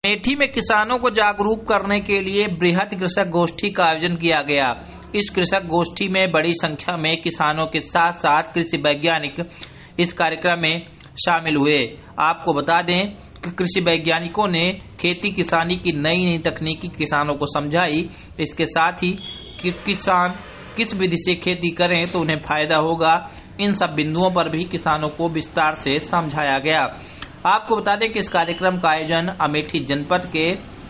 अमेठी में किसानों को जागरूक करने के लिए बृहद कृषक गोष्ठी का आयोजन किया गया। इस कृषक गोष्ठी में बड़ी संख्या में किसानों के साथ साथ कृषि वैज्ञानिक इस कार्यक्रम में शामिल हुए। आपको बता दें कि कृषि वैज्ञानिकों ने खेती किसानी की नई नई तकनीकी किसानों को समझाई। इसके साथ ही कि किसान किस विधि से खेती करें तो उन्हें फायदा होगा, इन सब बिंदुओं पर भी किसानों को विस्तार से समझाया गया। आपको बता दें कि इस कार्यक्रम का आयोजन अमेठी जनपद के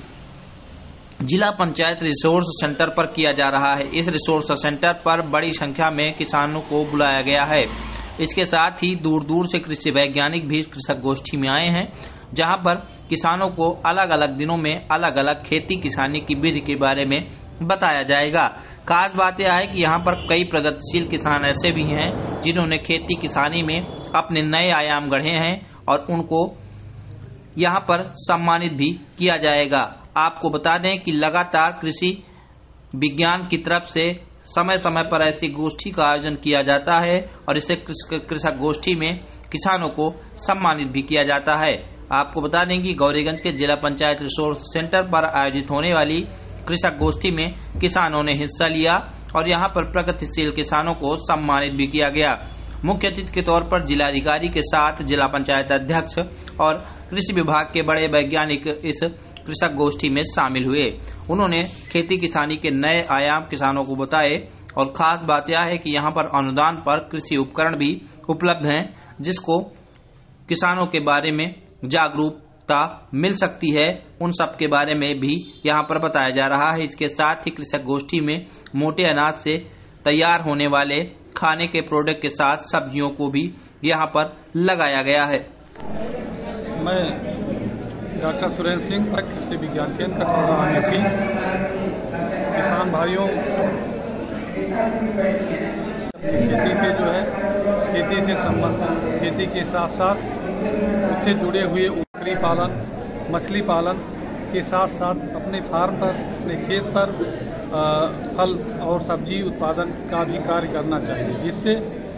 जिला पंचायत रिसोर्स सेंटर पर किया जा रहा है। इस रिसोर्स सेंटर पर बड़ी संख्या में किसानों को बुलाया गया है। इसके साथ ही दूर दूर से कृषि वैज्ञानिक भी कृषक गोष्ठी में आए हैं, जहां पर किसानों को अलग अलग दिनों में अलग अलग खेती किसानी की विधि के बारे में बताया जाएगा। खास बात यह है कि यहाँ पर कई प्रगतिशील किसान ऐसे भी हैं जिन्होंने खेती किसानी में अपने नए आयाम गढ़े हैं और उनको यहाँ पर सम्मानित भी किया जाएगा। आपको बता दें कि लगातार कृषि विज्ञान की तरफ से समय समय पर ऐसी गोष्ठी का आयोजन किया जाता है और इसे कृषक गोष्ठी में किसानों को सम्मानित भी किया जाता है। आपको बता दें कि गौरीगंज के जिला पंचायत रिसोर्स सेंटर पर आयोजित होने वाली कृषक गोष्ठी में किसानों ने हिस्सा लिया और यहां पर प्रगतिशील किसानों को सम्मानित भी किया गया। मुख्य अतिथि के तौर पर जिलाधिकारी के साथ जिला पंचायत अध्यक्ष और कृषि विभाग के बड़े वैज्ञानिक इस कृषक गोष्ठी में शामिल हुए। उन्होंने खेती किसानी के नए आयाम किसानों को बताए और खास बात यह है कि यहाँ पर अनुदान पर कृषि उपकरण भी उपलब्ध हैं, जिसको किसानों के बारे में जागरूकता मिल सकती है। उन सब के बारे में भी यहाँ पर बताया जा रहा है। इसके साथ ही कृषक गोष्ठी में मोटे अनाज से तैयार होने वाले खाने के प्रोडक्ट के साथ सब्जियों को भी यहाँ पर लगाया गया है। मैं डॉक्टर सुरेंद्र सिंह, कृषि विज्ञान केंद्र कटौरा अमेठी। किसान भाइयों, खेती से जो है खेती से संबंधित खेती के साथ साथ उससे जुड़े हुए बकरी पालन, मछली पालन के साथ साथ अपने फार्म पर, अपने खेत पर फल और सब्जी उत्पादन का भी कार्य करना चाहिए, जिससे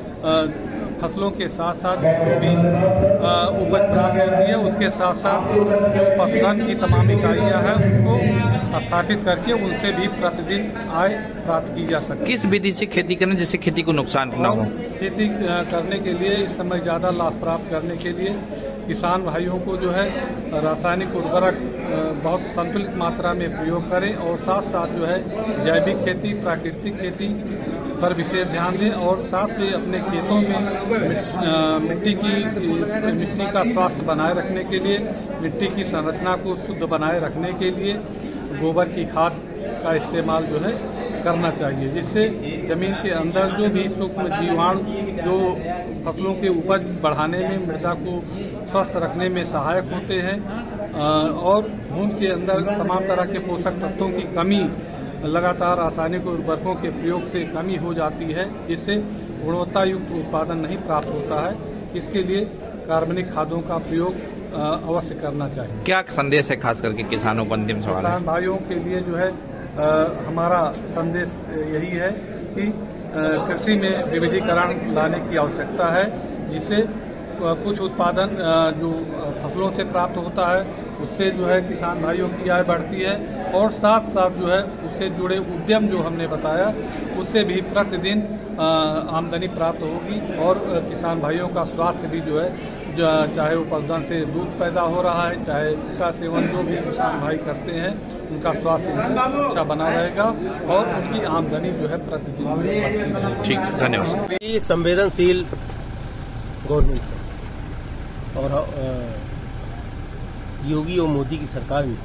फसलों के साथ साथ जो भी उपज प्राप्त होती है उसके साथ साथ जो पशुधन की तमाम इकाइयाँ हैं उसको स्थापित करके उनसे भी प्रतिदिन आय प्राप्त की जा सकती है। किस विधि से खेती करें जिससे खेती को नुकसान न हो? खेती करने के लिए इस समय ज़्यादा लाभ प्राप्त करने के लिए किसान भाइयों को जो है रासायनिक उर्वरक बहुत संतुलित मात्रा में प्रयोग करें और साथ साथ जो है जैविक खेती, प्राकृतिक खेती पर विशेष ध्यान दें और साथ ही अपने खेतों में मिट्टी का स्वास्थ्य बनाए रखने के लिए, मिट्टी की संरचना को शुद्ध बनाए रखने के लिए गोबर की खाद का इस्तेमाल जो है करना चाहिए, जिससे जमीन के अंदर जो भी सूक्ष्म जीवाणु जो फसलों के उपज बढ़ाने में, मृदा को स्वस्थ रखने में सहायक होते हैं और भूमि के अंदर तमाम तरह के पोषक तत्वों की कमी लगातार रासायनिक उर्वरकों के प्रयोग से कमी हो जाती है, जिससे गुणवत्ता युक्त उत्पादन नहीं प्राप्त होता है। इसके लिए कार्बनिक खादों का प्रयोग अवश्य करना चाहिए। क्या संदेश है खास करके किसानों को? अंतिम सवाल किसान भाइयों के लिए जो है हमारा संदेश यही है कि कृषि में विविधीकरण लाने की आवश्यकता है, जिससे कुछ उत्पादन जो फसलों से प्राप्त होता है उससे जो है किसान भाइयों की आय बढ़ती है और साथ साथ जो है उससे जुड़े उद्यम जो हमने बताया उससे भी प्रतिदिन आमदनी प्राप्त होगी और किसान भाइयों का स्वास्थ्य भी जो है चाहे वो पशुधन से दूध पैदा हो रहा है, चाहे इसका सेवन जो भी किसान भाई करते हैं उनका स्वास्थ्य अच्छा बना रहेगा और उनकी आमदनी जो है प्रतिदिन बढ़ती रहेगी। ठीक, धन्यवाद। ये संवेदनशील गवर्नमेंट है और योगी और मोदी की सरकार में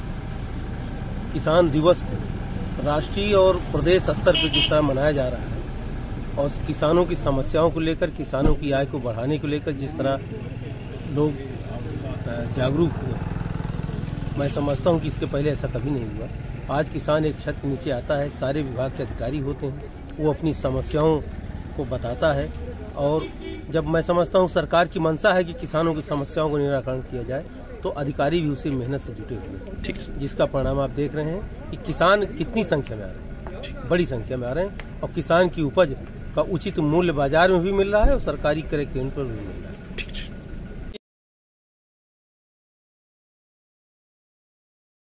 किसान दिवस को राष्ट्रीय और प्रदेश स्तर पर जिस तरह मनाया जा रहा है और किसानों की समस्याओं को लेकर, किसानों की आय को बढ़ाने को लेकर जिस तरह लोग जागरूक हुए, मैं समझता हूं कि इसके पहले ऐसा कभी नहीं हुआ। आज किसान एक छत के नीचे आता है, सारे विभाग के अधिकारी होते हैं, वो अपनी समस्याओं को बताता है और जब मैं समझता हूं सरकार की मंशा है कि किसानों की समस्याओं को निराकरण किया जाए तो अधिकारी भी उसी मेहनत से जुटे हुए हैं। ठीक, जिसका परिणाम आप देख रहे हैं कि किसान कितनी संख्या में आ रहे हैं, बड़ी संख्या में आ रहे हैं और किसान की उपज का उचित मूल्य बाजार में भी मिल रहा है और सरकारी क्रय केंद्र पर भी मिल रहा है।